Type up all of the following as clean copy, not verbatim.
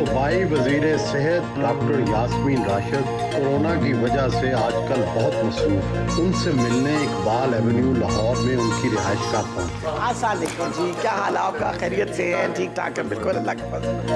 सूबाई वज़ीर सेहत डॉक्टर यास्मीन राशिद कोरोना की वजह से आजकल बहुत मसरूफ। उनसे मिलने इकबाल एवेन्यू लाहौर में उनकी रिहाइश गाह पहुंचे। अस्सलामुअलैकुम जी, क्या हाल है आपका? खैरियत से हैं? ठीक ठाक है? बिल्कुल अल्लाह के फज़ल।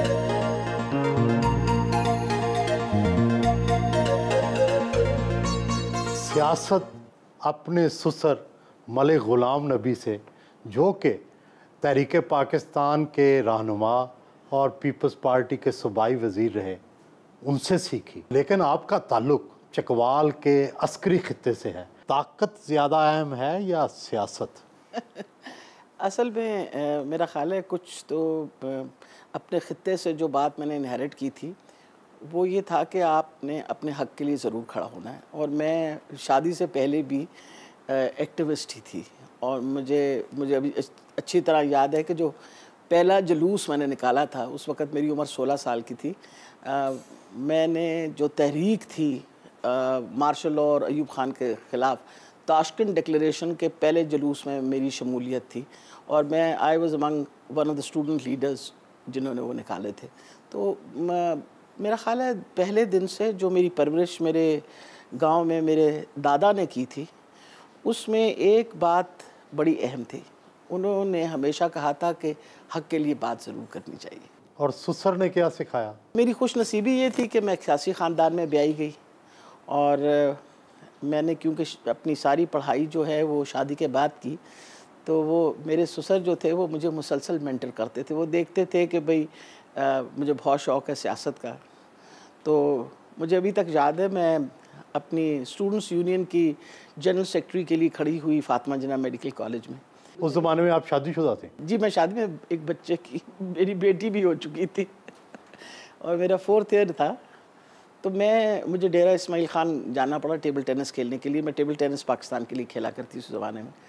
सियासत अपने सुसर मलिक ग़ुलाम नबी से, जो कि तहरीक पाकिस्तान के रहनुमा और पीपल्स पार्टी के सूबाई वज़ीर रहे, उनसे सीखी। लेकिन आपका ताल्लुक़ चकवाल के अस्करी खित्ते से है। ताकत ज़्यादा अहम है या सियासत? असल में मेरा ख़्याल है कुछ तो अपने खित्ते से जो बात मैंने इनहेरिट की थी वो ये था कि आपने अपने हक़ के लिए ज़रूर खड़ा होना है। और मैं शादी से पहले भी एक्टिविस्ट ही थी। और मुझे अभी अच्छी तरह याद है कि जो पहला जुलूस मैंने निकाला था उस वक़्त मेरी उम्र 16 साल की थी। मैंने जो तहरीक थी मार्शल लॉ और अयूब ख़ान के ख़िलाफ़, ताशकंद डिक्लेरेशन के पहले जुलूस में मेरी शमूलियत थी और मैं I was among one of the student leaders जिन्होंने वो निकाले थे। तो मेरा ख़्याल है पहले दिन से जो मेरी परवरिश मेरे गांव में मेरे दादा ने की थी उसमें एक बात बड़ी अहम थी। उन्होंने हमेशा कहा था कि हक़ के लिए बात ज़रूर करनी चाहिए। और सुसर ने क्या सिखाया? मेरी खुशनसीबी ये थी कि मैं एक सियासी ख़ानदान में ब्याही गई और मैंने क्योंकि अपनी सारी पढ़ाई जो है वो शादी के बाद की, तो वो मेरे ससुर जो थे वो मुझे मुसलसल मेंटर करते थे। वो देखते थे कि भाई मुझे बहुत शौक़ है सियासत का। तो मुझे अभी तक याद है मैं अपनी स्टूडेंट्स यूनियन की जनरल सेक्रेटरी के लिए खड़ी हुई फातिमा जिन्ना मेडिकल कॉलेज में। उस ज़माने में आप शादीशुदा थे? जी, मैं शादी में एक बच्चे की मेरी बेटी भी हो चुकी थी और मेरा 4th ईयर था। तो मुझे डेरा इस्माइल ख़ान जाना पड़ा टेबल टेनिस खेलने के लिए। मैं टेबल टेनिस पाकिस्तान के लिए खेला करती उस ज़माने में।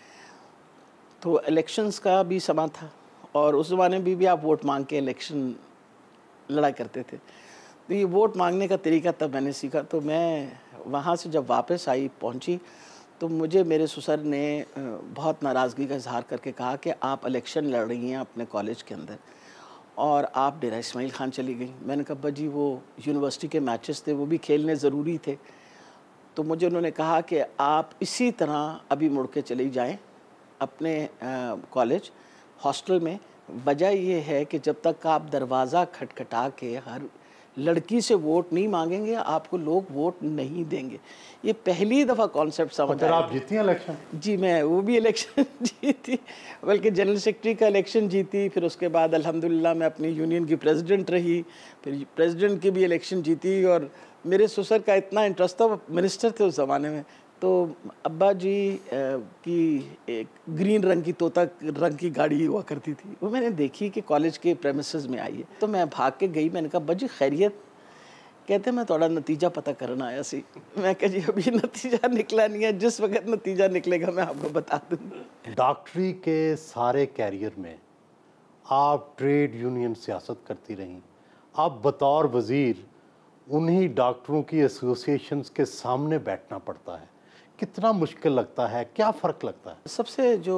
तो इलेक्शंस का भी समा था और उस ज़माने में भी आप वोट मांग के इलेक्शन लड़ा करते थे। तो ये वोट मांगने का तरीका तब मैंने सीखा। तो मैं वहाँ से जब वापस पहुँची तो मुझे मेरे ससुर ने बहुत नाराज़गी का इज़हार करके कहा कि आप इलेक्शन लड़ रही हैं अपने कॉलेज के अंदर और आप डेरा इस्माइल ख़ान चली गई। मैंने कहा अब्बा जी वो यूनिवर्सिटी के मैचेस थे, वो भी खेलने ज़रूरी थे। तो मुझे उन्होंने कहा कि आप इसी तरह अभी मुड़ के चली जाएँ अपने कॉलेज हॉस्टल में। वजह ये है कि जब तक आप दरवाज़ा खटखटा के हर लड़की से वोट नहीं मांगेंगे आपको लोग वोट नहीं देंगे। ये पहली दफ़ा कॉन्सेप्ट समझ आया। आप जीती इलेक्शन? जी, मैं वो भी इलेक्शन जीती, बल्कि जनरल सेक्रेटरी का इलेक्शन जीती। फिर उसके बाद अल्हम्दुलिल्लाह मैं अपनी यूनियन की प्रेसिडेंट रही, फिर प्रेसिडेंट की भी इलेक्शन जीती। और मेरे ससुर का इतना इंटरेस्ट था, वो मिनिस्टर थे उस ज़माने में। तो अब्बा जी की एक ग्रीन रंग की तोता रंग की गाड़ी हुआ करती थी, वो मैंने देखी कि कॉलेज के प्रेमिसेस में आई है। तो मैं भाग के गई, मैंने कहा अब्बा जी खैरियत? कहते मैं थोड़ा नतीजा पता करना आया सी। मैं कहा जी अभी नतीजा निकला नहीं है, जिस वक्त नतीजा निकलेगा मैं आपको बता दूँगी। डॉक्टरी के सारे कैरियर में आप ट्रेड यूनियन सियासत करती रहीं। आप बतौर वज़ीर उन्हीं डॉक्टरों की एसोसिएशंस के सामने बैठना पड़ता है। कितना मुश्किल लगता है, क्या फ़र्क लगता है? सबसे जो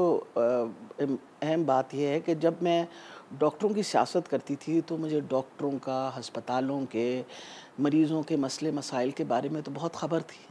अहम बात यह है कि जब मैं डॉक्टरों की सियासत करती थी तो मुझे डॉक्टरों का, अस्पतालों के, मरीज़ों के मसले मसाइल के बारे में तो बहुत ख़बर थी।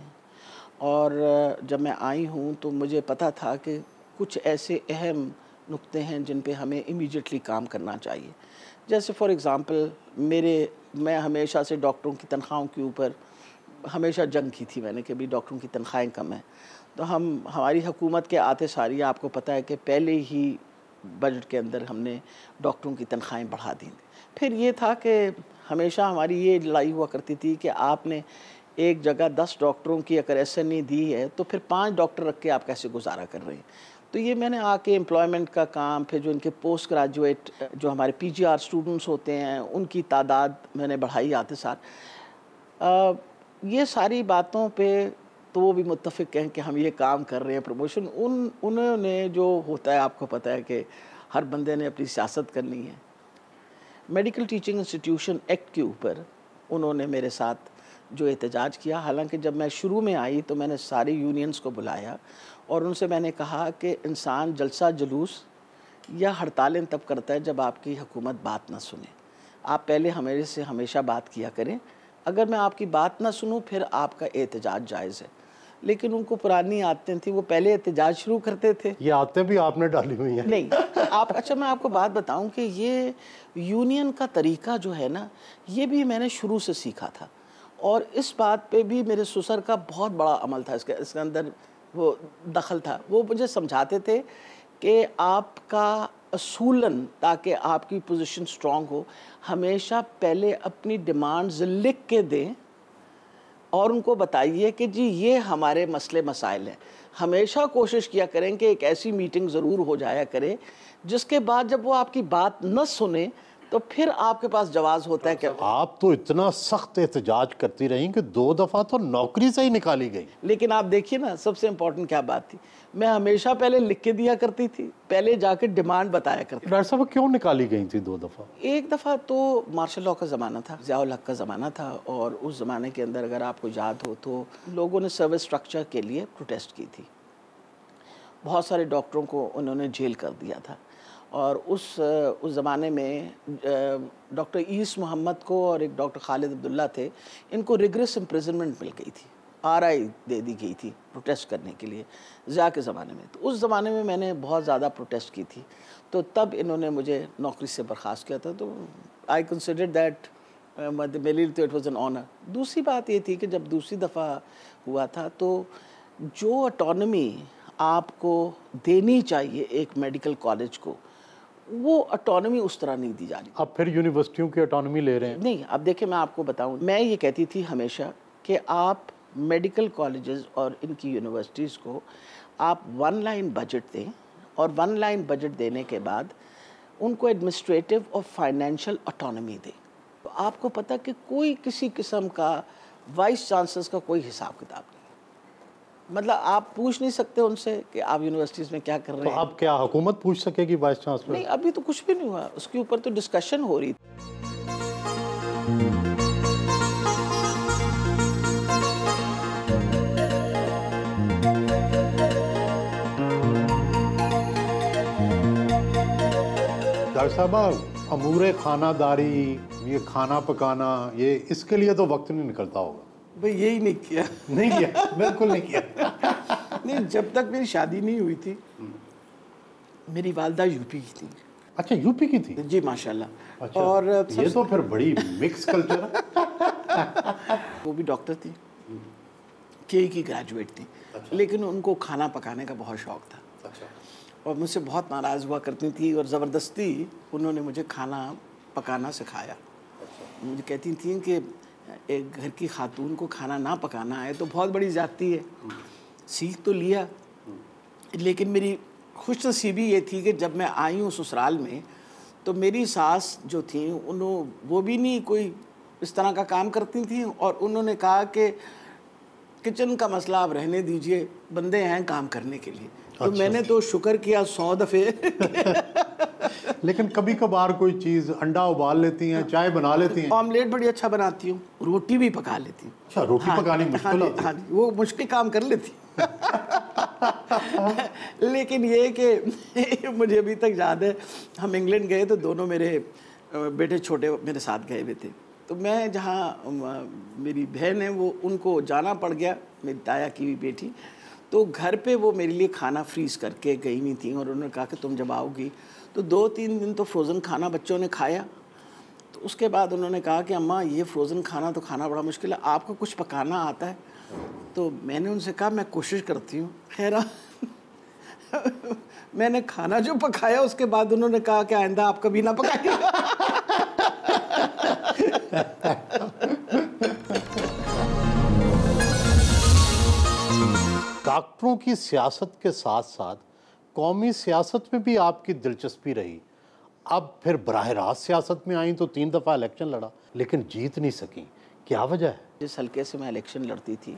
और जब मैं आई हूँ तो मुझे पता था कि कुछ ऐसे अहम नुक्ते हैं जिन पे हमें इमीडिएटली काम करना चाहिए। जैसे फॉर एग्ज़ाम्पल मैं हमेशा से डॉक्टरों की तनख्वाहों के ऊपर हमेशा जंग की थी मैंने कि भाई डॉक्टरों की तनख्वाहें कम हैं। तो हमारी हुकूमत के आते सारी आपको पता है कि पहले ही बजट के अंदर हमने डॉक्टरों की तनख्वाहें बढ़ा दी। फिर ये था कि हमेशा हमारी ये लड़ाई हुआ करती थी कि आपने एक जगह 10 डॉक्टरों की अगर SNE दी है तो फिर 5 डॉक्टर रख के आप कैसे गुजारा कर रहे हैं। तो ये मैंने आके एम्प्लॉयमेंट का काम, फिर जो इनके पोस्ट ग्रेजुएट जो हमारे PGR स्टूडेंट्स होते हैं उनकी तादाद मैंने बढ़ाई आते सार। ये सारी बातों पे तो वो भी मुत्तफ़िक हैं कि हम ये काम कर रहे हैं प्रमोशन। उन्होंने जो होता है आपको पता है कि हर बंदे ने अपनी सियासत करनी है। मेडिकल टीचिंग इंस्टीट्यूशन एक्ट के ऊपर उन्होंने मेरे साथ जो एहतजाज किया, हालांकि जब मैं शुरू में आई तो मैंने सारी यूनियंस को बुलाया और उनसे मैंने कहा कि इंसान जलसा जुलूस या हड़तालें तब करता है जब आपकी हुकूमत बात ना सुने। आप पहले हमारे से हमेशा बात किया करें, अगर मैं आपकी बात ना सुनूं फिर आपका एहतजाज जायज़ है। लेकिन उनको पुरानी आदतें थी, वो पहले एहतजाज शुरू करते थे। ये आदतें भी आपने डाली हुई हैं? नहीं, आप अच्छा मैं आपको बात बताऊं कि ये यूनियन का तरीका जो है ना, ये भी मैंने शुरू से सीखा था और इस बात पे भी मेरे ससुर का बहुत बड़ा अमल था, इसके अंदर वो दखल था। वो मुझे समझाते थे कि आपका असूलन, ताकि आपकी पोजीशन स्ट्रांग हो, हमेशा पहले अपनी डिमांड्स लिख के दें और उनको बताइए कि जी ये हमारे मसले मसाइल हैं। हमेशा कोशिश किया करें कि एक ऐसी मीटिंग ज़रूर हो जाया करे जिसके बाद जब वो आपकी बात न सुने तो फिर आपके पास जवाब होता है कि आप तो इतना सख्त एहतजाज करती रही कि 2 दफ़ा तो नौकरी से ही निकाली गई। लेकिन आप देखिए ना, सबसे इम्पोर्टेंट क्या बात थी, मैं हमेशा पहले लिख के दिया करती थी, पहले जाके डिमांड बताया करती थी। डॉक्टर साहब क्यों निकाली गई थी 2 दफ़ा? एक दफ़ा तो मार्शल लॉ का ज़माना था, ज़ियाउल हक का ज़माना था और उस ज़माने के अंदर अगर आपको याद हो तो लोगों ने सर्विस स्ट्रक्चर के लिए प्रोटेस्ट की थी। बहुत सारे डॉक्टरों को उन्होंने जेल कर दिया था और उस ज़माने में डॉक्टर ईस मोहम्मद को और एक डॉक्टर खालिद अब्दुल्ला थे, इनको रिग्रेस इम्प्रिजनमेंट मिल गई थी, RI दे दी गई थी प्रोटेस्ट करने के लिए ज़िया के ज़माने में। तो उस ज़माने में मैंने बहुत ज़्यादा प्रोटेस्ट की थी, तो तब इन्होंने मुझे नौकरी से बर्खास्त किया था। तो आई कंसिडर दैट मेरे लिए तो इट वाज एन ऑनर। दूसरी बात ये थी कि जब दूसरी दफ़ा हुआ था तो जो ऑटोनॉमी आपको देनी चाहिए एक मेडिकल कॉलेज को, वो ऑटोनॉमी उस तरह नहीं दी जा रही। अब फिर यूनिवर्सिटियों की ऑटोनॉमी ले रहे हैं? नहीं, अब देखिए मैं आपको बताऊं, मैं ये कहती थी हमेशा कि आप मेडिकल कॉलेजेस और इनकी यूनिवर्सिटीज़ को आप 1 लाइन बजट दें और 1 लाइन बजट देने के बाद उनको एडमिनिस्ट्रेटिव और फाइनेंशियल ऑटोनॉमी दें। तो आपको पता कि कोई किसी किस्म का वाइस चांसलर्स का कोई हिसाब किताब नहीं, मतलब आप पूछ नहीं सकते उनसे कि आप यूनिवर्सिटीज़ में क्या कर रहे तो हैं। अब क्या हुकूमत पूछ सकेगी वाइस चांसलर? नहीं, अभी तो कुछ भी नहीं हुआ, उसके ऊपर तो डिस्कशन हो रही थी। डॉक्टर साहब अमूरे खानादारी, ये खाना पकाना, ये इसके लिए तो वक्त नहीं निकलता होगा? भाई यही नहीं किया। नहीं किया, बिल्कुल नहीं किया। नहीं, जब तक मेरी शादी नहीं हुई थी, मेरी वालदा यूपी की थी। अच्छा, यूपी की थी? जी माशाल्लाह। अच्छा, और ये तो फिर बड़ी मिक्स कल्चर है। वो भी डॉक्टर थी, के की ग्रेजुएट थी। अच्छा। लेकिन उनको खाना पकाने का बहुत शौक था। अच्छा। और मुझसे बहुत नाराज़ हुआ करती थी और ज़बरदस्ती उन्होंने मुझे खाना पकाना सिखाया। अच्छा। मुझे कहती थी कि एक घर की खातून को खाना ना पकाना है तो बहुत बड़ी ज़्यादती है। सीख तो लिया, लेकिन मेरी खुशनसीबी ये थी कि जब मैं आई हूँ ससुराल में तो मेरी सास जो थी वो भी नहीं कोई इस तरह का काम करती थी और उन्होंने कहा कि किचन का मसला आप रहने दीजिए, बंदे हैं काम करने के लिए। तो अच्छा। मैंने तो शुक्र किया 100 दफ़े। लेकिन कभी कभार कोई चीज़, अंडा उबाल लेती हैं, चाय बना लेती हैं? ऑमलेट बड़ी अच्छा बनाती हूँ, रोटी भी पका लेती हूँ। अच्छा, रोटी पकानी मुश्किल होती है? हाँ, वो मुश्किल काम कर लेती। लेकिन ये कि मुझे अभी तक याद है, हम इंग्लैंड गए तो दोनों मेरे बेटे छोटे मेरे साथ गए हुए थे। तो मैं जहाँ मेरी बहन है वो, उनको जाना पड़ गया, मेरी ताया की बेटी, तो घर पे वो मेरे लिए खाना फ्रीज़ करके गई हुई थी और उन्होंने कहा कि तुम जब आओगी तो 2-3 दिन तो फ्रोज़न खाना बच्चों ने खाया। तो उसके बाद उन्होंने कहा कि अम्मा ये फ्रोज़न खाना तो खाना बड़ा मुश्किल है, आपको कुछ पकाना आता है? तो मैंने उनसे कहा मैं कोशिश करती हूँ। खैर मैंने खाना जो पकाया उसके बाद उन्होंने कहा कि आइंदा आप कभी ना पकाइएगा। डॉक्टरों की सियासत के साथ साथ कौमी सियासत में भी आपकी दिलचस्पी रही। अब फिर बराह रास्त सियासत में आई तो 3 दफ़ा इलेक्शन लड़ा, लेकिन जीत नहीं सकी, क्या वजह है? जिस हल्के से मैं इलेक्शन लड़ती थी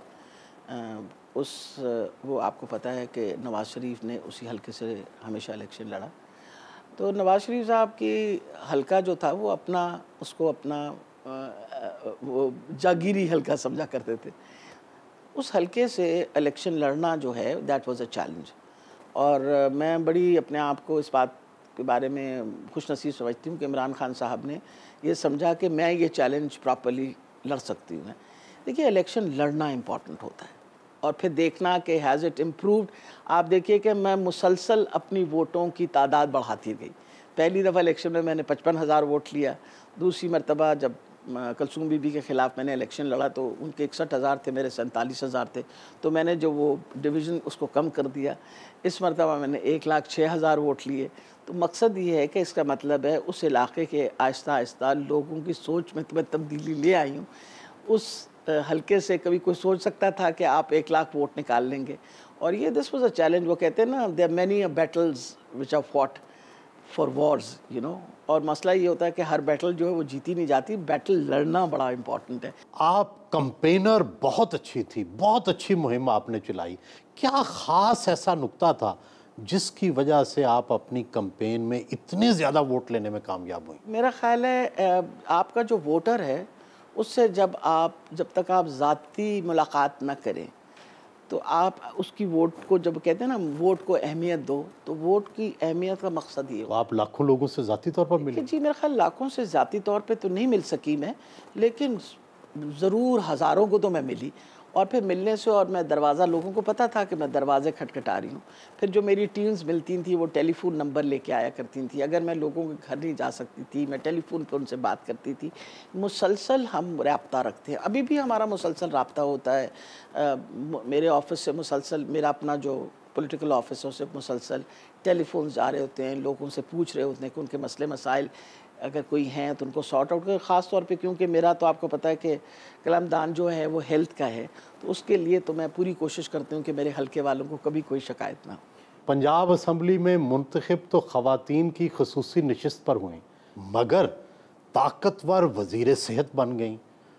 वो आपको पता है कि नवाज़ शरीफ ने उसी हल्के से हमेशा इलेक्शन लड़ा। तो नवाज़ शरीफ साहब की हल्का जो था वो उसको अपना वो जागीरी हल्का समझा करते थे। उस हल्के से इलेक्शन लड़ना जो है दैट वाज अ चैलेंज। और मैं बड़ी अपने आप को इस बात के बारे में खुशनसीब समझती हूँ कि इमरान खान साहब ने ये समझा कि मैं ये चैलेंज प्रॉपरली लड़ सकती हूँ। देखिए, इलेक्शन लड़ना इम्पॉर्टेंट होता है और फिर देखना कि हैज़ इट इम्प्रूव्ड। आप देखिए कि मैं मुसलसल अपनी वोटों की तादाद बढ़ाती गई। पहली दफ़ा इलेक्शन में मैंने 55,000 वोट लिया। दूसरी मरतबा जब कलसूम बीबी के ख़िलाफ़ मैंने इलेक्शन लड़ा तो उनके 61,000 थे, मेरे 47,000 थे, तो मैंने जो वो डिवीज़न उसको कम कर दिया। इस मरतबा मैंने 1,06,000 वोट लिए। तो मकसद ये है कि इसका मतलब है उस इलाके के आहिस्ता आहिस्ता लोगों की सोच में तो मैं तब्दीली ले आई हूँ। उस हल्के से कभी कोई सोच सकता था कि आप 1,00,000 वोट निकाल लेंगे, और ये दिस वाज अ चैलेंज। वो कहते हैं ना, there are many battles which are fought for wars, you know. और मसला ये होता है कि हर बैटल जो है वो जीती नहीं जाती, बैटल लड़ना बड़ा इंपॉर्टेंट है। आप कंपेनर बहुत अच्छी थी, बहुत अच्छी मुहिम आपने चलाई। क्या ख़ास ऐसा नुक्ता था जिसकी वजह से आप अपनी कैंपेन में इतने ज़्यादा वोट लेने में कामयाब हुई? मेरा ख़्याल है आपका जो वोटर है उससे जब तक आप ज़ाती मुलाकात ना करें तो आप उसकी वोट को, जब कहते हैं ना वोट को अहमियत दो, तो वोट की अहमियत का मकसद ये तो आप लाखों लोगों से ज़ाती तौर पर मिले? जी, मेरा ख्याल लाखों से ज़ाती तौर पे तो नहीं मिल सकी मैं, लेकिन ज़रूर हज़ारों को तो मैं मिली। और फिर मिलने से, और मैं दरवाज़ा, लोगों को पता था कि मैं दरवाज़े खटखटा रही हूँ। फिर जो मेरी टीम्स मिलती थी वो टेलीफोन नंबर लेके आया करती थी। अगर मैं लोगों के घर नहीं जा सकती थी, मैं टेलीफोन पर उनसे बात करती थी। मुसलसल हम राब्ता रखते हैं, अभी भी हमारा मुसलसल राब्ता होता है। मेरे ऑफिस से मुसलसल, मेरा अपना जो पॉलिटिकल ऑफिस है उससे मुसलसल टेलीफोन जा रहे होते हैं, लोगों से पूछ रहे होते हैं कि उनके मसले मसाइल अगर कोई हैं तो उनको सॉर्ट आउट कर। ख़ास तौर पे क्योंकि मेरा तो आपको पता है कि कलमदान जो है वो हेल्थ का है, तो उसके लिए तो मैं पूरी कोशिश करती हूँ कि मेरे हलके वालों को कभी कोई शिकायत ना हो। पंजाब असम्बली में मुंतखब तो ख़वातीन की खसूसी नशिस्त पर हुई, मगर ताकतवर वज़ीर सेहत बन गई।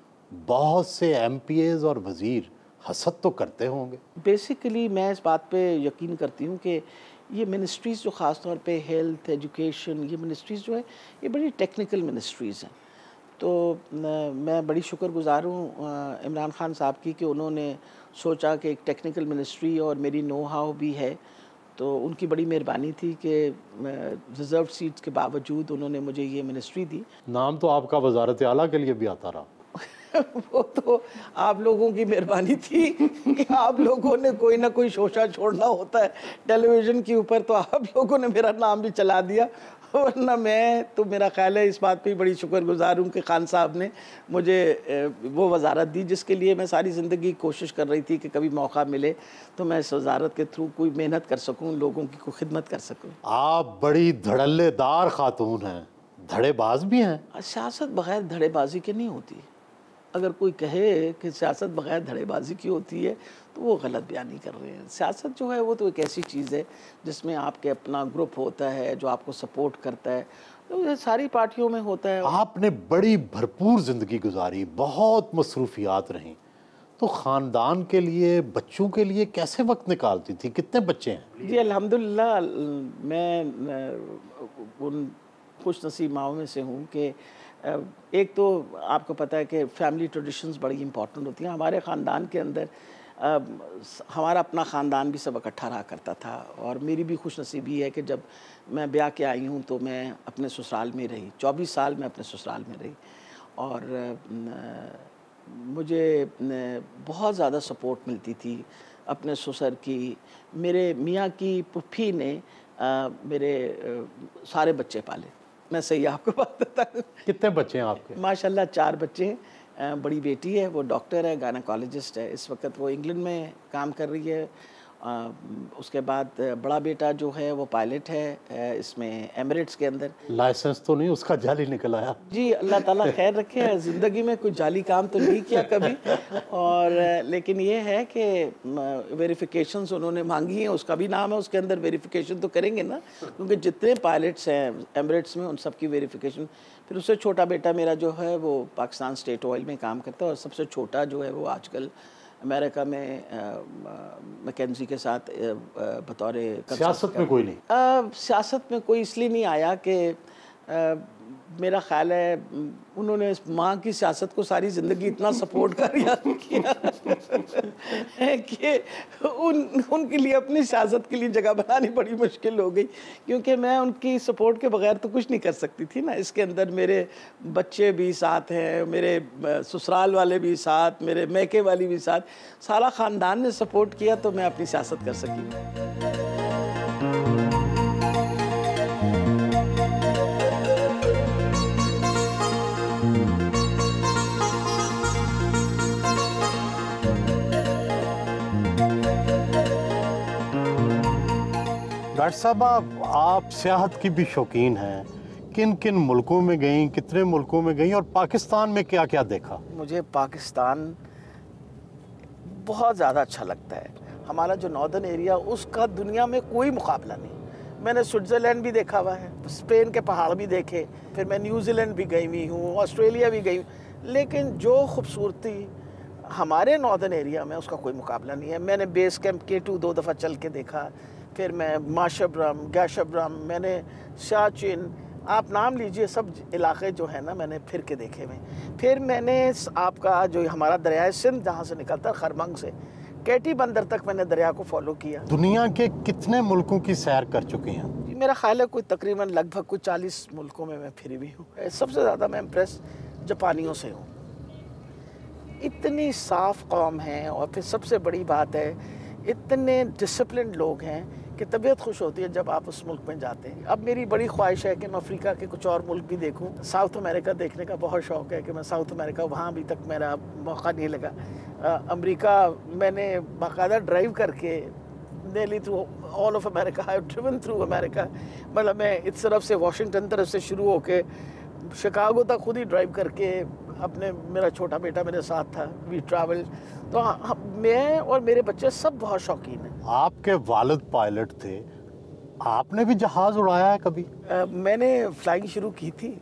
बहुत से MPAs और वज़ीर हसद तो करते होंगे। बेसिकली मैं इस बात पे यकीन करती हूँ कि ये मिनिस्ट्रीज़ जो ख़ास तौर पे हेल्थ, एजुकेशन, ये मिनिस्ट्रीज़ जो है ये बड़ी टेक्निकल मिनिस्ट्रीज़ हैं। तो मैं बड़ी शुक्रगुज़ार हूँ इमरान खान साहब की कि उन्होंने सोचा कि एक टेक्निकल मिनिस्ट्री और मेरी नो हाउ भी है, तो उनकी बड़ी मेहरबानी थी कि रिज़र्व सीट्स के बावजूद उन्होंने मुझे ये मिनिस्ट्री दी। नाम तो आपका वज़ारत आला के लिए भी आता रहा। वो तो आप लोगों की मेहरबानी थी कि आप लोगों ने कोई ना कोई शोशा छोड़ना होता है टेलीविज़न के ऊपर, तो आप लोगों ने मेरा नाम भी चला दिया। वरना मैं तो, मेरा ख्याल है इस बात पे बड़ी शुक्रगुज़ार हूँ कि खान साहब ने मुझे वो वज़ारत दी जिसके लिए मैं सारी ज़िंदगी कोशिश कर रही थी कि कभी मौका मिले तो मैं इस वज़ारत के थ्रू कोई मेहनत कर सकूँ, लोगों की कोई खिदमत कर सकूँ। आप बड़ी धड़ल्लेदार खातून हैं, धड़ेबाज भी हैं। सियासत बग़ैर धड़ेबाजी के नहीं होती। अगर कोई कहे कि सियासत बग़ैर धड़ेबाजी की होती है तो वो गलत बयानी कर रहे हैं। सियासत जो है वो तो एक ऐसी चीज़ है जिसमें आपके अपना ग्रुप होता है जो आपको सपोर्ट करता है, तो ये सारी पार्टियों में होता है। आपने बड़ी भरपूर ज़िंदगी गुजारी, बहुत मसरूफियात रहीं, तो ख़ानदान के लिए, बच्चों के लिए कैसे वक्त निकालती थी? कितने बच्चे हैं? जी अल्हम्दुलिल्लाह, मैं उन खुश नसीब माओं में से हूँ कि एक तो आपको पता है कि फैमिली ट्रेडिशंस बड़ी इंपॉर्टेंट होती हैं। हमारे ख़ानदान के अंदर हमारा अपना ख़ानदान भी सब इकट्ठा रहा करता था, और मेरी भी खुश नसीबी है कि जब मैं ब्याह के आई हूँ तो मैं अपने ससुराल में रही, 24 साल मैं अपने ससुराल में रही, और मुझे बहुत ज़्यादा सपोर्ट मिलती थी अपने ससुर की। मेरे मियाँ की पुप्पी ने मेरे सारे बच्चे पाले। मैं सही आपको बात बताऊँ, कितने बच्चे हैं आपके? माशाल्लाह 4 बच्चे हैं। बड़ी बेटी है, वो डॉक्टर है, गायनेकोलॉजिस्ट है, इस वक्त वो इंग्लैंड में काम कर रही है। उसके बाद बड़ा बेटा जो है वो पायलट है इसमें एमिरेट्स के अंदर। लाइसेंस तो नहीं उसका जाली निकल आया? जी अल्लाह ताला खैर रखे, ज़िंदगी में कोई जाली काम तो नहीं किया कभी, और लेकिन ये है कि वेरिफिकेशंस उन्होंने मांगी हैं, उसका भी नाम है उसके अंदर, वेरिफिकेशन तो करेंगे ना, क्योंकि जितने पायलट्स हैं एमिरेट्स में उन सब की वेरिफिकेशन। फिर उससे छोटा बेटा मेरा जो है वो पाकिस्तान स्टेट ऑयल में काम करता है, और सबसे छोटा जो है वो आजकल अमेरिका में मैकेंजी के साथ बतौर सियासत में कोई नहीं? सियासत में कोई इसलिए नहीं आया कि मेरा ख्याल है उन्होंने माँ की सियासत को सारी ज़िंदगी इतना सपोर्ट किया कि उनके लिए अपनी सियासत के लिए जगह बनानी बड़ी मुश्किल हो गई, क्योंकि मैं उनकी सपोर्ट के बगैर तो कुछ नहीं कर सकती थी ना। इसके अंदर मेरे बच्चे भी साथ हैं, मेरे ससुराल वाले भी साथ, मेरे मैके वाली भी साथ, सारा ख़ानदान ने सपोर्ट किया तो मैं अपनी सियासत कर सकी। डॉक्टर साहब, आप सियाहत की भी शौकीन हैं, किन किन मुल्कों में गई, कितने मुल्कों में गई और पाकिस्तान में क्या क्या देखा? मुझे पाकिस्तान बहुत ज़्यादा अच्छा लगता है। हमारा जो नॉर्दर्न एरिया, उसका दुनिया में कोई मुकाबला नहीं। मैंने स्विट्ज़रलैंड भी देखा हुआ है, स्पेन के पहाड़ भी देखे, फिर मैं न्यूजीलैंड भी गई हुई हूँ, ऑस्ट्रेलिया भी गई, लेकिन जो खूबसूरती हमारे नॉर्दर्न एरिया में उसका कोई मुकाबला नहीं है। मैंने बेस कैंप K2 2 दफ़ा चल के देखा, फिर मैं माशबरम, गैशबरम, मैंने शाचिन, आप नाम लीजिए, सब इलाके जो है ना मैंने फिर के देखे हुए। फिर मैंने आपका जो हमारा दरिया सिंध जहाँ से निकलता है खरमंग से केटी बंदर तक मैंने दरिया को फॉलो किया। दुनिया के कितने मुल्कों की सैर कर चुके हैं? मेरा ख्याल है कोई तकरीबन लगभग कुछ 40 मुल्कों में मैं फिरी भी हूँ। सबसे ज़्यादा मैं इम्प्रेस जापानियों से हूँ। इतनी साफ़ कौम है और फिर सबसे बड़ी बात है इतने डिसिप्लिन लोग हैं कि तबीयत खुश होती है जब आप उस मुल्क में जाते हैं। अब मेरी बड़ी ख्वाहिश है कि मैं अफ्रीका के कुछ और मुल्क भी देखूं। साउथ अमेरिका देखने का बहुत शौक़ है कि मैं साउथ अमेरिका, वहाँ अभी तक मेरा मौका नहीं लगा। अमेरिका मैंने बाकायदा ड्राइव करके nearly through all of America, I have driven through America। मतलब मैं इस तरफ से वाशिंगटन तरफ से शुरू होके शिकागो तक खुद ही ड्राइव करके, अपने मेरा छोटा बेटा मेरे साथ था, वी ट्रैवल। तो मैं और मेरे बच्चे सब बहुत शौकीन हैं। आपके वालिद पायलट थे, आपने भी जहाज़ उड़ाया है कभी? मैंने फ्लाइंग शुरू की थी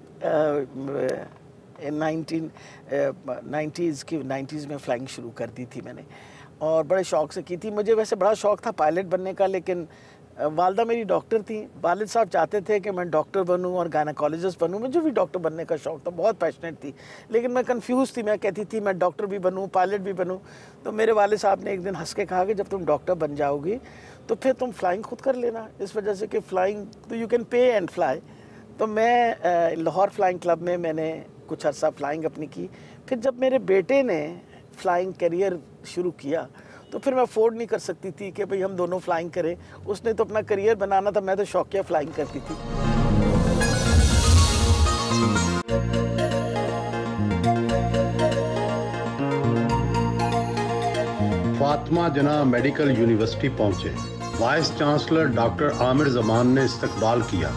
1990s में फ्लाइंग शुरू कर दी थी मैंने, और बड़े शौक़ से की थी। मुझे वैसे बड़ा शौक़ था पायलट बनने का, लेकिन वालदा मेरी डॉक्टर थी। वालिद साहब चाहते थे कि मैं डॉक्टर बनूं और गायनेकोलॉजिस्ट बनूं। मुझे भी डॉक्टर बनने का शौक़ था, बहुत पैशनेट थी, लेकिन मैं कंफ्यूज थी। मैं कहती थी मैं डॉक्टर भी बनूं, पायलट भी बनूं। तो मेरे वालिद साहब ने एक दिन हंस के कहा कि जब तुम डॉक्टर बन जाओगी तो फिर तुम फ्लाइंग खुद कर लेना, इस वजह से कि फ़्लाइंग तो you can pay and fly. तो मैं लाहौर फ्लाइंग क्लब में मैंने कुछ अर्सा फ्लाइंग अपनी की। फिर जब मेरे बेटे ने फ़्लाइंग करियर शुरू किया तो फिर मैं अफोर्ड नहीं कर सकती थी कि भाई हम दोनों फ्लाइंग करें। उसने तो अपना करियर बनाना था, मैं तो शौकिया फ्लाइंग करती थी। फातिमा जना मेडिकल यूनिवर्सिटी पहुंचे। Vice chancellor doctor Aamir Zaman ने इस्तकबाल किया।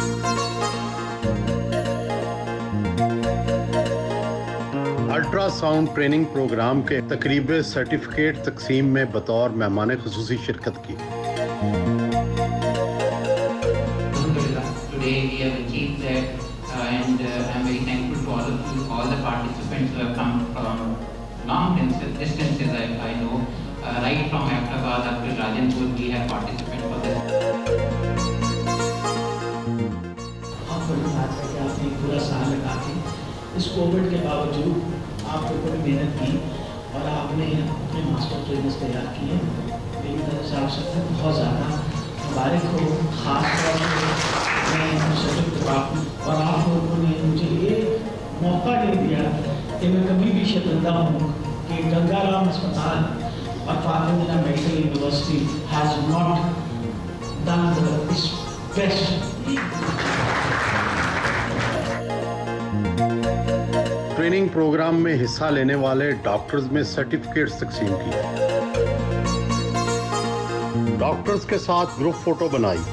अल्ट्रासाउंड ट्रेनिंग प्रोग्राम के तकरीब सर्टिफिकेट तकसीम में बतौर मेहमान खुसूसी शिरकत की। इस कोविड के बावजूद आपने बड़ी मेहनत की और आपने अपने मास्टर ट्रेनर्स तैयार किए। मेरी तरफ से आप सबको बहुत ज़्यादा मुबारक हो। ख़ास तौर पर मैं संयुक्त डिपार्टमेंट और आप लोगों ने मुझे ये मौका दे दिया कि मैं कभी भी शर्मिंदा हूँ कि गंगाराम अस्पताल और Fatima medical university has not done the best. Training program में हिस्सा लेने वाले डॉक्टर्स में सर्टिफिकेट्स तकसीम किए। डॉक्टर्स के साथ ग्रुप फोटो बनाई।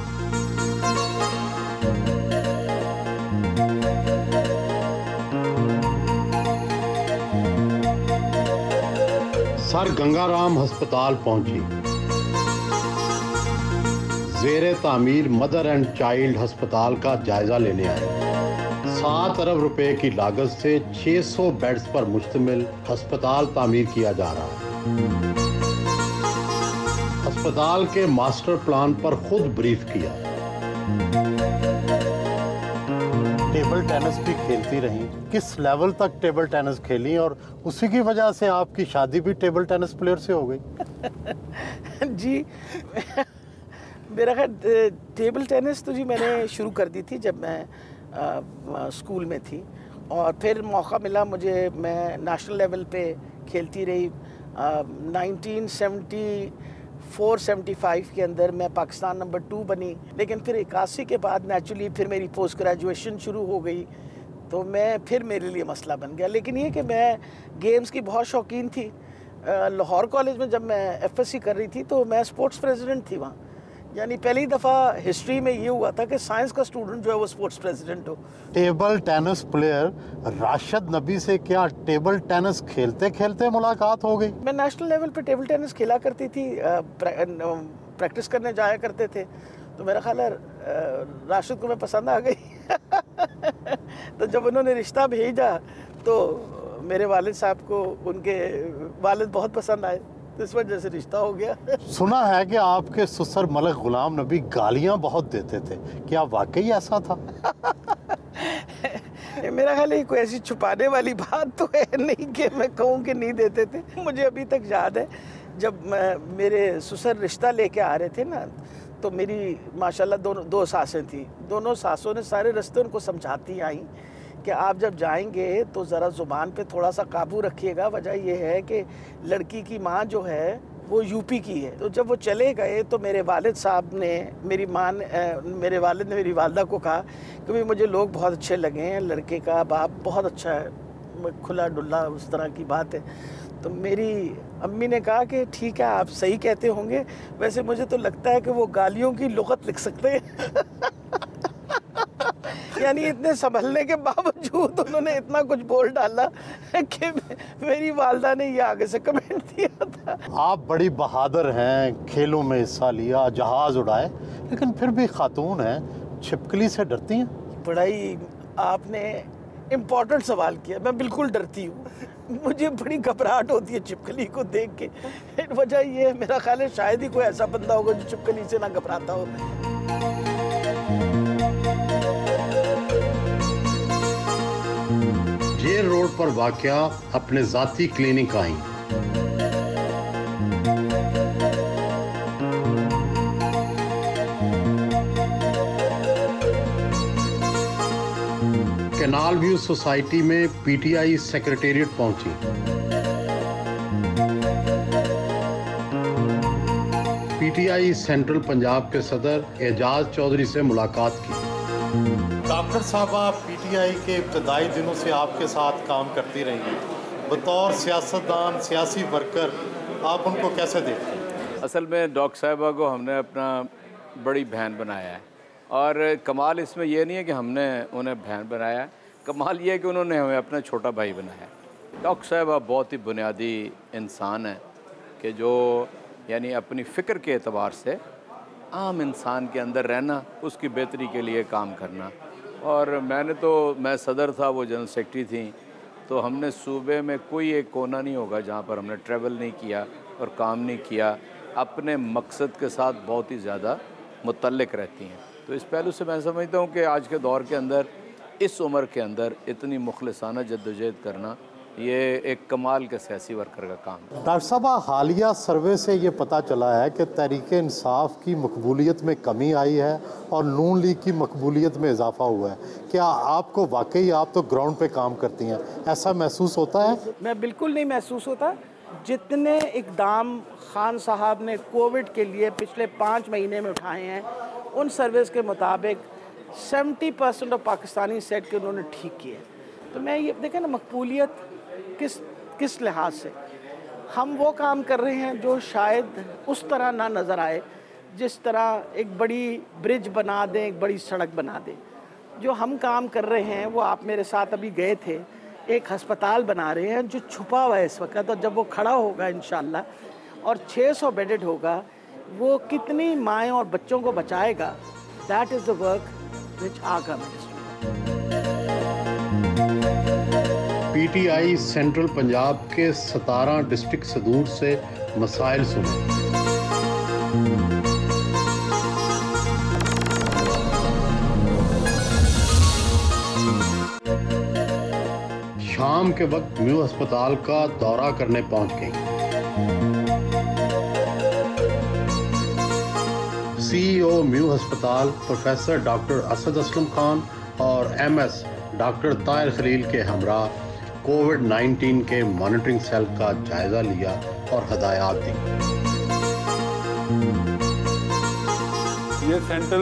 सर गंगाराम अस्पताल पहुंची। ज़ेरे तामीर मदर एंड चाइल्ड अस्पताल का जायजा लेने आए। 7 अरब रुपए की लागत से 600 बेड्स पर मुश्तमिल अस्पताल तामीर किया जा रहा है। अस्पताल के मास्टर प्लान पर खुद ब्रीफ किया। टेबल टेबल टेनिस भी खेलती रहीं, किस लेवल तक टेबल टेनिस खेली और उसी की वजह से आपकी शादी भी टेबल टेनिस प्लेयर से हो गई? जी मेरा ख्याल टेबल टेनिस तो जी मैंने शुरू कर दी थी जब मैं स्कूल में थी, और फिर मौका मिला मुझे, मैं नेशनल लेवल पे खेलती रही। 1974-75 के अंदर मैं पाकिस्तान नंबर 2 बनी, लेकिन फिर 81 के बाद नेचुरली फिर मेरी पोस्ट ग्रेजुएशन शुरू हो गई, तो मैं फिर मेरे लिए मसला बन गया। लेकिन ये कि मैं गेम्स की बहुत शौकीन थी। लाहौर कॉलेज में जब मैं एफएससी कर रही थी तो मैं स्पोर्ट्स प्रेसिडेंट थी वहाँ, यानी पहली दफ़ा हिस्ट्री में ये हुआ था कि साइंस का स्टूडेंट जो है वो स्पोर्ट्स प्रेसिडेंट हो। Table tennis player Rashid Nabi से क्या टेबल टेनिस खेलते खेलते मुलाकात हो गई? मैं नेशनल लेवल पे टेबल टेनिस खेला करती थी, प्रैक्टिस करने जाया करते थे, तो मेरा ख्याल है राशिद को मैं पसंद आ गई। तो जब उन्होंने रिश्ता भेजा तो मेरे वालिद साहब को उनके वालिद बहुत पसंद आए, तो इस वजह से रिश्ता हो गया। सुना है कि आपके ससुर मलिक गुलाम नबी गालियां बहुत देते थे, क्या वाकई ऐसा था? मेरा ख्याल है कोई ऐसी छुपाने वाली बात तो है नहीं कि मैं कहूँ कि नहीं देते थे। मुझे अभी तक याद है जब मेरे ससुर रिश्ता लेके आ रहे थे ना, तो मेरी माशाल्लाह दो सासें थी, दोनों सासों ने सारे रास्ते उनको समझाती आई कि आप जब जाएंगे तो ज़रा ज़ुबान पे थोड़ा सा काबू रखिएगा। वजह यह है कि लड़की की माँ जो है वो यूपी की है। तो जब वो चले गए तो मेरे वालिद साहब ने, मेरे वालिद ने मेरी वालदा को कहा कि भाई मुझे लोग बहुत अच्छे लगे हैं, लड़के का बाप बहुत अच्छा है, खुला डुल्ला उस तरह की बात है। तो मेरी अम्मी ने कहा कि ठीक है, आप सही कहते होंगे, वैसे मुझे तो लगता है कि वो गालियों की लुगत लिख सकते हैं। यानी इतने संभलने के बावजूद उन्होंने इतना कुछ बोल डाला कि मेरी वालदा ने ये आगे से कमेंट दिया था। आप बड़ी बहादुर हैं, खेलों में हिस्सा लिया, जहाज उड़ाए, लेकिन फिर भी खातून हैं, छिपकली से डरती हैं? बड़ा ही आपने इम्पोर्टेंट सवाल किया। मैं बिल्कुल डरती हूँ, मुझे बड़ी घबराहट होती है छिपकली को देख के। वजह ये है, मेरा ख्याल है शायद ही कोई ऐसा बंदा होगा जो छिपकली से ना घबराता हो। जेल रोड पर वाक़या अपने ज़ाती क्लिनिक आई। कैनाल व्यू सोसाइटी में पीटीआई सेक्रेटेरिएट पहुंची। पीटीआई सेंट्रल पंजाब के सदर एजाज चौधरी से मुलाकात की। डॉक्टर साहबा, पीटीआई के इब्तदाई दिनों से आपके साथ काम करती रही, बतौर सियासतदान, सियासी वर्कर, आप उनको कैसे देखते हैं? असल में डॉक्टर साहबा को हमने अपना बड़ी बहन बनाया है, और कमाल इसमें यह नहीं है कि हमने उन्हें बहन बनाया है, कमाल ये है कि उन्होंने हमें अपना छोटा भाई बनाया है। डॉक्टर साहबा बहुत ही बुनियादी इंसान है कि जो यानी अपनी फ़िक्र के एतबार से आम इंसान के अंदर रहना, उसकी बेहतरी के लिए काम करना। और मैं सदर था, वो जनरल सेक्रेटरी थी, तो हमने सूबे में कोई एक कोना नहीं होगा जहाँ पर हमने ट्रैवल नहीं किया और काम नहीं किया। अपने मकसद के साथ बहुत ही ज़्यादा मुतल्लिक़ रहती हैं। तो इस पहलू से मैं समझता हूँ कि आज के दौर के अंदर, इस उम्र के अंदर इतनी मुखलिसाना जद्दोजहद करना, ये एक कमाल के सियासी वर्कर का काम है। डॉक्टर साहब, हालिया सर्वे से ये पता चला है कि तहरीक इंसाफ की मकबूलियत में कमी आई है और नून लीग की मकबूलियत में इजाफा हुआ है। क्या आपको वाकई, आप तो ग्राउंड पे काम करती हैं, ऐसा महसूस होता है? मैं बिल्कुल नहीं महसूस होता। जितने इक़दाम खान साहब ने कोविड के लिए पिछले 5 महीने में उठाए हैं, उन सर्विस के मुताबिक 70% ऑफ पाकिस्तानी सेट के उन्होंने ठीक किए। तो मैं ये देखें ना, मकबूलियत किस लिहाज से हम वो काम कर रहे हैं जो शायद उस तरह ना नज़र आए, जिस तरह एक बड़ी ब्रिज बना दें, एक बड़ी सड़क बना दें। जो हम काम कर रहे हैं वो, आप मेरे साथ अभी गए थे, एक हस्पताल बना रहे हैं जो छुपा हुआ है इस वक्त, और जब वो खड़ा होगा इंशाअल्लाह और 600 बेडेड होगा, वो कितनी माएँ और बच्चों को बचाएगा। That is the work which our government. PTI central Punjab के 17 डिस्ट्रिक्ट सदूर से मसाइल सुने। शाम के वक्त म्यू अस्पताल का दौरा करने पहुंच गई। सीईओ म्यू अस्पताल प्रोफेसर डॉक्टर असद असलम खान और एमएस डॉक्टर ताहिर खलील के हमरा कोविड-19 के मॉनिटरिंग सेल का जायजा लिया और हदायत दी। ये सेंट्रल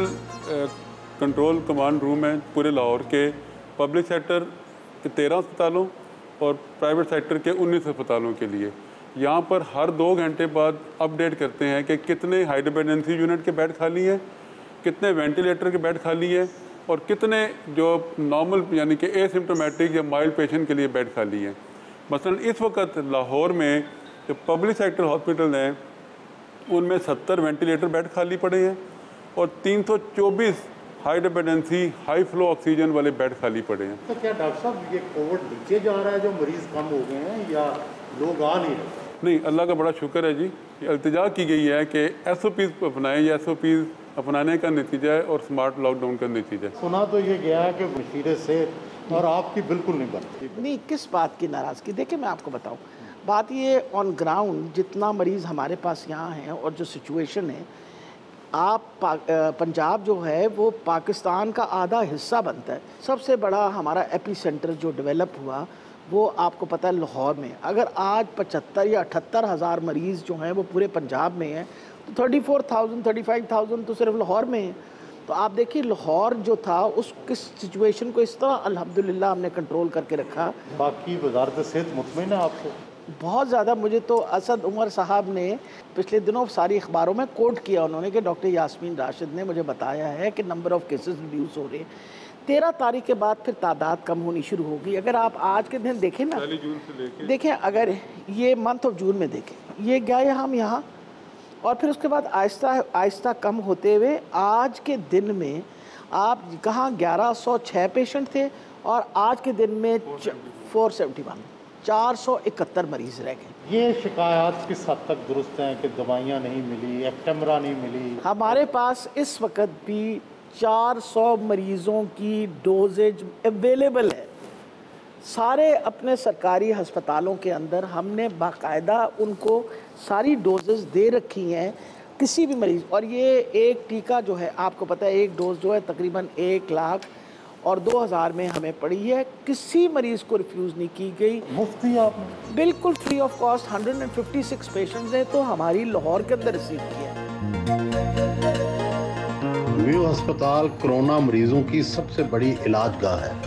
कंट्रोल कमांड रूम है पूरे लाहौर के पब्लिक सेक्टर के 13 अस्पतालों और प्राइवेट सेक्टर के 19 अस्पतालों के लिए। यहाँ पर हर 2 घंटे बाद अपडेट करते हैं कि कितने हाई डिपेंडेंसी यूनिट के बेड खाली हैं, कितने वेंटिलेटर के बेड खाली हैं और कितने जो नॉर्मल यानी कि एसिम्प्टोमेटिक या माइल्ड पेशेंट के लिए बेड खाली हैं। मसलन इस वक्त लाहौर में जो पब्लिक सेक्टर हॉस्पिटल हैं उनमें 70 वेंटिलेटर बेड खाली पड़े हैं और 324 high dependency high flow oxygen वाले बेड खाली पड़े हैं। तो क्या डॉक्टर साहब ये कोविड नीचे जा रहा है, जो मरीज कम हो गए हैं, या लोग आ नहीं रहे? नहीं, अल्लाह का बड़ा शुक्र है जी। इल्तिजा की गई है कि SOPs अपनाएं, ये SOPs अपनाने का नतीजा है और स्मार्ट लॉकडाउन का नतीजा है। सुना तो ये गया है कि वज़ीर सेहत और आपकी बिल्कुल नहीं बनती। नहीं, किस बात की नाराज़गी? देखिए मैं आपको बताऊं, बात ये ऑन ग्राउंड जितना मरीज़ हमारे पास यहाँ हैं और जो सिचुएशन है, आप पंजाब जो है वो पाकिस्तान का आधा हिस्सा बनता है। सबसे बड़ा हमारा एपी सेंटर जो डेवलप हुआ वो आपको पता है लाहौर में। अगर आज 75 या 78 हज़ार मरीज़ जो हैं वो पूरे पंजाब में हैं तो 34,000 35,000 तो सिर्फ लाहौर में है। तो आप देखिए लाहौर जो था उस किस सिचुएशन को इस तरह अल्हम्दुलिल्लाह हमने कंट्रोल करके रखा। बाकी वज़ारत सेहत मुतमईन है आपको? बहुत ज़्यादा। मुझे तो असद उमर साहब ने पिछले दिनों सारी अखबारों में कोट किया उन्होंने कि डॉक्टर यास्मीन राशिद ने मुझे बताया है कि नंबर ऑफ़ केसेस रिड्यूस हो रहे हैं। 13 तारीख के बाद फिर तादाद कम होनी शुरू होगी। अगर आप आज के दिन देखें ना, जून से लेके देखें, अगर ये मंथ ऑफ जून में देखें, ये गए हम यहाँ और फिर उसके बाद आहिस्ता आहिस्ता कम होते हुए आज के दिन में आप कहाँ 1106 पेशेंट थे और आज के दिन में 471 471 मरीज़ रह गए। ये शिकायत किस हद तक दुरुस्त हैं कि दवाइयाँ नहीं मिली, एक्टेमरा नहीं मिली? हमारे पास इस वक्त भी 400 मरीज़ों की डोजेज अवेलेबल है। सारे अपने सरकारी हस्पतालों के अंदर हमने बाकायदा उनको सारी डोजेस दे रखी हैं किसी भी मरीज़। और ये एक टीका जो है आपको पता है, एक डोज जो है तकरीबन 1,02,000 में हमें पड़ी है। किसी मरीज़ को रिफ्यूज़ नहीं की गई। मुफ्ती आपने बिल्कुल फ्री ऑफ कॉस्ट 156 पेशेंट्स हैं तो हमारी लाहौर के अंदर रिसीव किया। म्यू अस्पताल कोरोना मरीजों की सबसे बड़ी इलाजगाह है।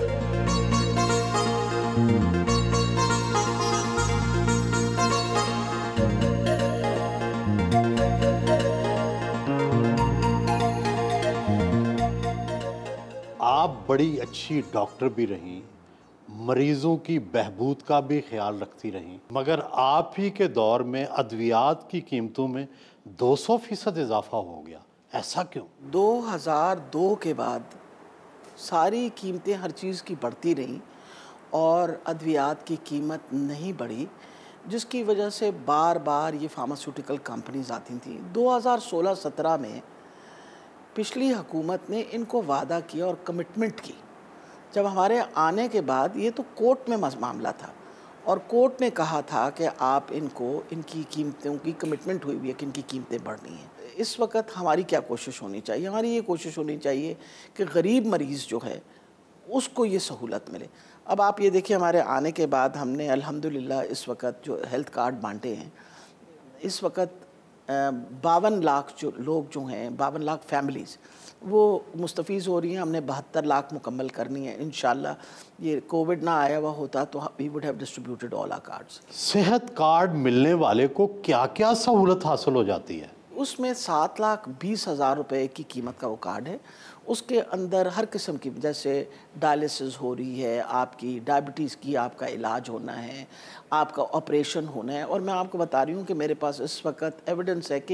आप बड़ी अच्छी डॉक्टर भी रहीं, मरीजों की बहबूद का भी ख्याल रखती रहीं, मगर आप ही के दौर में अद्वियात की कीमतों में 200% इजाफा हो गया। ऐसा क्यों? 2002 के बाद सारी कीमतें हर चीज़ की बढ़ती रहीं और अद्वियात की कीमत नहीं बढ़ी, जिसकी वजह से बार बार ये फार्मास्यूटिकल कंपनीज आती थी। 2016-17 में पिछली हुकूमत ने इनको वादा किया और कमिटमेंट की। जब हमारे आने के बाद ये तो कोर्ट में मामला था और कोर्ट ने कहा था कि आप इनकी कीमतों की कमिटमेंट हुई हुई है कि इनकी कीमतें बढ़नी हैं। इस वक्त हमारी क्या कोशिश होनी चाहिए? हमारी ये कोशिश होनी चाहिए कि गरीब मरीज़ जो है उसको ये सहूलत मिले। अब आप ये देखिए, हमारे आने के बाद हमने अल्हम्दुलिल्लाह इस वक्त जो हेल्थ कार्ड बांटे हैं, इस वक्त 52 लाख जो लोग जो हैं, 52 लाख फैमिलीज़ वो मुस्तफ़ीज़ हो रही हैं। हमने 72 लाख मुकम्मल करनी है इंशाल्लाह। ये कोविड ना आया हुआ होता तो we would have distributed all our cards. सेहत कार्ड मिलने वाले को क्या क्या सहूलत हासिल हो जाती है? उसमें 7,20,000 रुपये की कीमत का वो कार्ड है। उसके अंदर हर किस्म की, जैसे डायलिसिस हो रही है, आपकी डायबिटीज़ की आपका इलाज होना है, आपका ऑपरेशन होना है। और मैं आपको बता रही हूँ कि मेरे पास इस वक्त एविडेंस है कि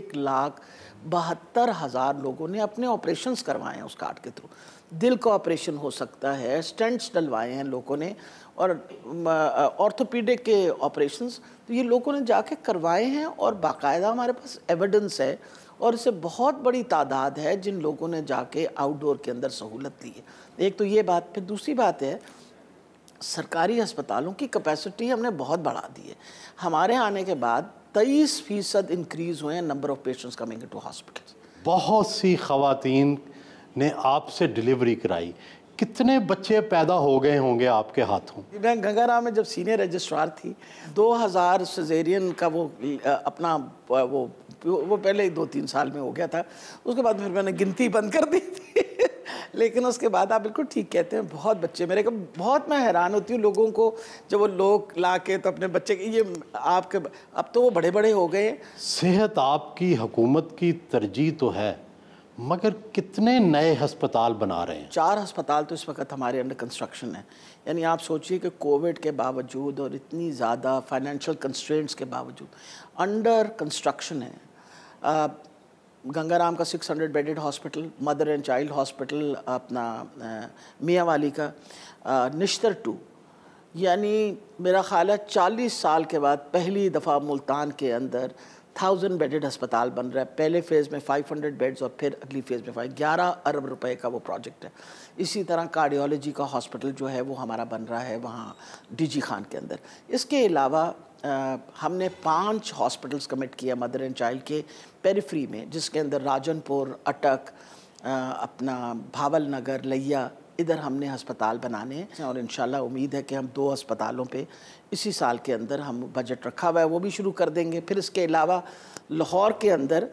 1,72,000 लोगों ने अपने ऑपरेशंस करवाए हैं उस कार्ड के थ्रू। दिल का ऑपरेशन हो सकता है, स्टेंट्स डलवाए हैं लोगों ने, और ऑर्थोपीडिक के ऑपरेशंस तो ये लोगों ने जाके करवाए हैं। और बाकायदा हमारे पास एविडेंस है और इससे बहुत बड़ी तादाद है जिन लोगों ने जाके आउटडोर के अंदर सहूलत ली है। एक तो ये बात। फिर दूसरी बात है सरकारी अस्पतालों की कैपेसिटी हमने बहुत बढ़ा दी है। हमारे आने के बाद 23% इंक्रीज़ हुए हैं number of patients coming into hospitals. बहुत सी ख़वातीन ने आपसे डिलीवरी कराई, कितने बच्चे पैदा हो गए होंगे आपके हाथों? मैं गंगाराम में जब सीनियर रजिस्ट्रार थी 2000 सिजेरियन का वो अपना वो पहले ही 2-3 साल में हो गया था। उसके बाद फिर मैंने गिनती बंद कर दी थी लेकिन उसके बाद आप बिल्कुल ठीक कहते हैं, बहुत बच्चे मेरे को, बहुत मैं हैरान होती हूँ लोगों को जब वो लोग ला के तो अपने बच्चे ये आपके, अब तो वो बड़े बड़े हो गए। सेहत आपकी हुकूमत की तरजीह तो है, मगर कितने नए अस्पताल बना रहे हैं? 4 अस्पताल तो इस वक्त हमारे अंडर कंस्ट्रक्शन है। यानी आप सोचिए कि कोविड के बावजूद और इतनी ज़्यादा फाइनेंशियल कंस्ट्रेंट्स के बावजूद अंडर कंस्ट्रक्शन है। गंगाराम का 600 bedded hospital, mother and child hospital अपना मियाँवाली का, निश्तर 2, यानी मेरा ख्याल है 40 साल के बाद पहली दफ़ा मुल्तान के अंदर 1000 बेडेड अस्पताल बन रहा है। पहले फ़ेज़ में 500 बेड्स और फिर अगली फ़ेज़ में 11 अरब रुपए का वो प्रोजेक्ट है। इसी तरह कार्डियोलॉजी का हॉस्पिटल जो है वो हमारा बन रहा है वहाँ डीजी खान के अंदर। इसके अलावा हमने 5 हॉस्पिटल्स कमिट किया मदर एंड चाइल्ड के पेरिफ्री में, जिसके अंदर राजनपुर, अटक, अपना भावल नगर, लिया, इधर हमने अस्पताल बनाने हैं और इंशाल्लाह उम्मीद है कि हम 2 अस्पतालों पे इसी साल के अंदर हम बजट रखा हुआ है वो भी शुरू कर देंगे। फिर इसके अलावा लाहौर के अंदर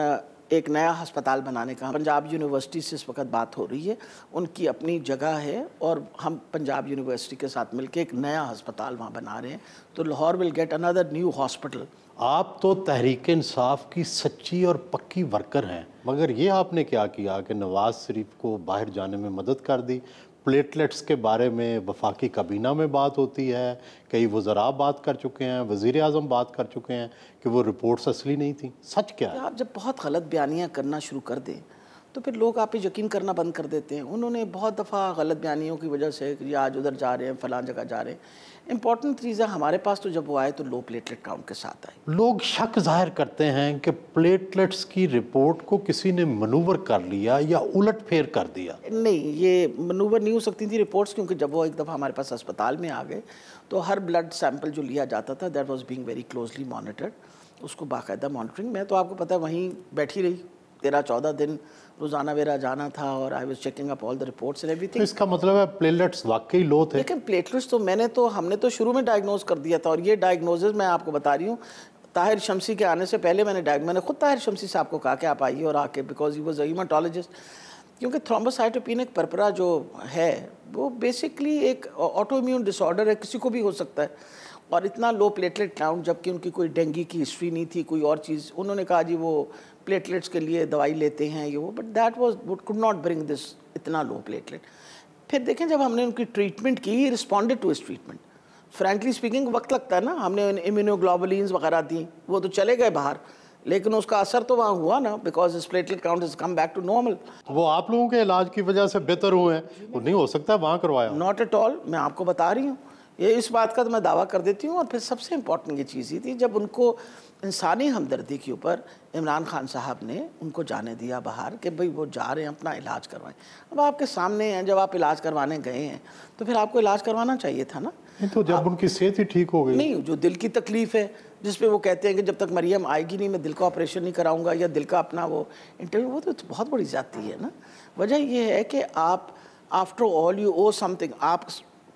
एक नया अस्पताल बनाने का पंजाब यूनिवर्सिटी से इस वक्त बात हो रही है, उनकी अपनी जगह है और हम पंजाब यूनिवर्सिटी के साथ मिलकर एक नया अस्पताल वहाँ बना रहे हैं, तो Lahore will get another new hospital. आप तो तहरीक इंसाफ की सच्ची और पक्की वर्कर हैं, मगर ये आपने क्या किया कि नवाज़ शरीफ को बाहर जाने में मदद कर दी? प्लेटलेट्स के बारे में वफाकी काबीना में बात होती है, कई वज़रा बात कर चुके हैं, वज़ीर आज़म बात कर चुके हैं कि वो रिपोर्ट्स असली नहीं थी। सच क्या है? आप जब बहुत गलत बयानियाँ करना शुरू कर दें तो फिर लोग आप पे यकीन करना बंद कर देते हैं। उन्होंने बहुत दफ़ा गलत बयानियों की वजह से कि आज उधर जा रहे हैं, फ़लाँ जगह जा रहे हैं। इम्पॉर्टेंट चीज़ है हमारे पास तो जब वो आए तो लो प्लेटलेट काउंट के साथ आए। लोग शक जाहिर करते हैं कि प्लेटलेट्स की रिपोर्ट को किसी ने मनूवर कर लिया या उलट फेर कर दिया। नहीं, ये मनूवर नहीं हो सकती थी रिपोर्ट्स, क्योंकि जब वो एक दफ़ा हमारे पास अस्पताल में आ गए तो हर ब्लड सैंपल जो लिया जाता था that was being very closely monitored, उसको बाकायदा मॉनिटरिंग। मैं तो आपको पता है वहीं बैठी रही 13-14 दिन, रोज़ाना मेरा जाना था और I was checking up all the reports and everything. तो इसका मतलब है प्लेटलेट्स वाकई लो थे। लेकिन प्लेटलेट्स तो हमने तो शुरू में डायग्नोज कर दिया था, और ये डायग्नोसिस मैं आपको बता रही हूँ ताहिर शमसी के आने से पहले मैंने खुद ताहिर शमसी साहब को कहा कि आप आइए और आके, बिकॉज ही वाज अ हीमाटोलॉजिस्ट, क्योंकि थ्रोम्बोसाइटोपेनिक पर्परा जो है वो बेसिकली एक ऑटो इम्यून डिसऑर्डर है, किसी को भी हो सकता है, और इतना लो प्लेटलेट काउंट, जबकि उनकी कोई डेंगू की हिस्ट्री नहीं थी, कोई और चीज़। उन्होंने कहा जी वो प्लेटलेट्स के लिए दवाई लेते हैं ये वो, but that was could not bring this इतना लो प्लेटलेट। फिर देखें जब हमने उनकी ट्रीटमेंट की, ही रिस्पॉन्डेड टू इस ट्रीटमेंट। फ्रैंकली स्पीकिंग वक्त लगता है ना, हमने इम्यूनोग्लोबुलिन्स वगैरह दी, वो तो चले गए बाहर, लेकिन उसका असर तो वहाँ हुआ ना, बिकॉज इस platelet count is come back to normal. वो आप लोगों के इलाज की वजह से बेहतर हुए हैं, वो नहीं हो सकता वहाँ करवाया? नॉट एट ऑल, मैं आपको बता रही हूँ ये, इस बात का तो मैं दावा कर देती हूँ। और फिर सबसे इम्पॉर्टेंट ये चीज़ ही थी जब उनको इंसानी हमदर्दी के ऊपर इमरान खान साहब ने उनको जाने दिया बाहर कि भाई वो जा रहे हैं अपना इलाज करवाएं। अब आपके सामने हैं, जब आप इलाज करवाने गए हैं तो फिर आपको इलाज करवाना चाहिए था ना। तो जब उनकी सेहत ही ठीक हो गई, नहीं, जो दिल की तकलीफ़ है जिस पे वो कहते हैं कि जब तक मरियम आएगी नहीं मैं दिल का ऑपरेशन नहीं कराऊंगा, या दिल का अपना वो इंटरव्यू, वो तो बहुत बड़ी जाती है ना। वजह ये है कि आप after all you owe something, आप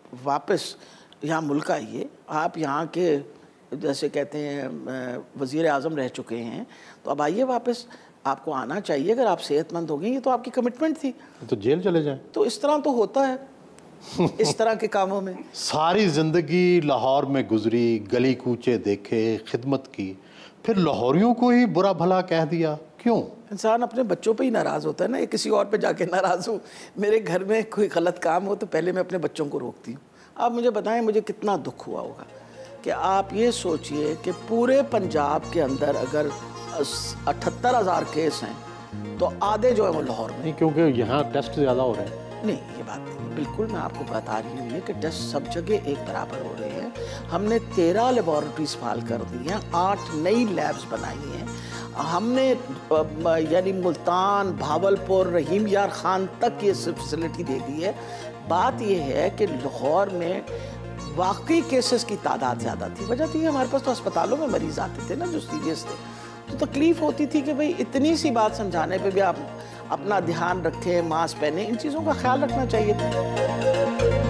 वापस यहाँ मुल्क आइए, आप यहाँ के जैसे कहते हैं वज़ीर आज़म रह चुके हैं, तो अब आइए वापस, आपको आना चाहिए। अगर आप सेहतमंद हो गई, ये तो आपकी कमिटमेंट थी, तो जेल चले जाएं। तो इस तरह तो होता है इस तरह के कामों में। सारी ज़िंदगी लाहौर में गुजरी, गली कूचे देखे, खिदमत की, फिर लाहौरियों को ही बुरा भला कह दिया, क्यों? इंसान अपने बच्चों पे ही नाराज़ होता है ना, ये किसी और पे जाके नाराज़ हूँ। मेरे घर में कोई गलत काम हो तो पहले मैं अपने बच्चों को रोकती हूँ। आप मुझे बताएं मुझे कितना दुख हुआ होगा कि आप ये सोचिए कि पूरे पंजाब के अंदर अगर 78,000 केस हैं तो आधे जो है वो लाहौर में। नहीं, क्योंकि यहाँ टेस्ट ज़्यादा हो रहे हैं। नहीं, ये बात नहीं, बिल्कुल मैं आपको बता रही हूँ कि टेस्ट सब जगह एक बराबर हो रहे हैं। हमने 13 लेबॉरेटरीज फाल कर दी हैं, 8 नई लैब्स बनाई हैं। हमने यानी मुल्तान, भावलपुर, रहीम यार खान तक ये फैसिलिटी दे दी है। बात ये है कि लाहौर में वाकई केसेस की तादाद ज़्यादा थी। वजह थी हमारे पास तो अस्पतालों में मरीज़ आते थे ना जो सीरियस थे, तो तकलीफ़ होती थी कि भाई इतनी सी बात समझाने पे भी आप अपना ध्यान रखें, मास्क पहने, इन चीज़ों का ख्याल रखना चाहिए था।